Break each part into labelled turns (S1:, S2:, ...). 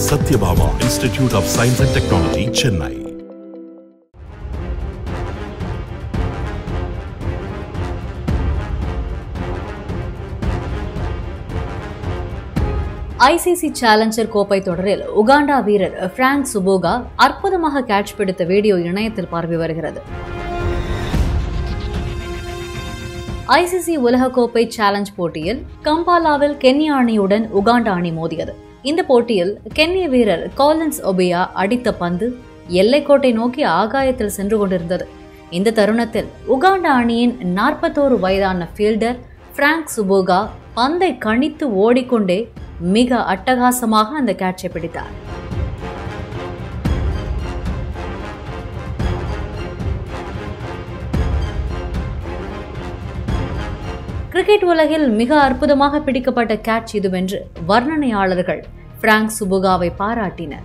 S1: Satyabama Institute of Science and Technology, Chennai.
S2: ICC Challenger கோப்பை தொடரில் Uganda வீரர் prank சுபோகா அற்புதமாக கேட்ச் பிடித்த வீடியோ இணையத்தில் பரவி வருகிறது. ICC உலகக்கோப்பை சேலஞ்ச் போட்டியில் கம்பாலாவில் கென்யா அணியுடன் உகாண்டா அணி மோதியது. இந்த போட்டியில் கென்ய வீரர் காலின்ஸ் ஒபியா அடித்த பந்து எல்லைக்கோட்டை நோக்கி ஆகாயத்தில் சென்று கொண்டிருந்தது. இந்த தருணத்தில் உகாண்டா அணியின் 41 வயதான ஃபீல்டர் பிராங்க் சுபோகா பந்தை கணித்து ஓடிக்கொண்டே மிக அட்டகாசமாக அந்த கேட்சை பிடித்தார். கிரிக்கெட் உலகில் மிக அற்புதமாக பிடிக்கப்பட்ட கேட்ச் இதுவென்று வர்ணனையாளர்கள் பிராங்க் சுபோகாவை பாராட்டினர்.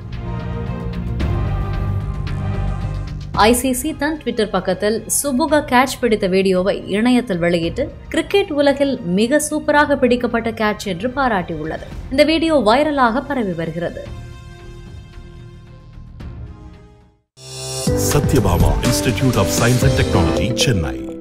S2: ICC தன் ட்விட்டர் பக்கத்தில் சுபோகா கேட்ச் பிடித்த வீடியோவை இணையத்தில் வெளியிட்டு கிரிக்கெட் உலகில் மிக சூப்பராக பிடிக்கப்பட்ட கேட்ச் என்று பாராட்டியுள்ளது. இந்த வீடியோ வைரலாக பரவி வருகிறது.
S1: Satyabama Institute of Science and Technology, Chennai.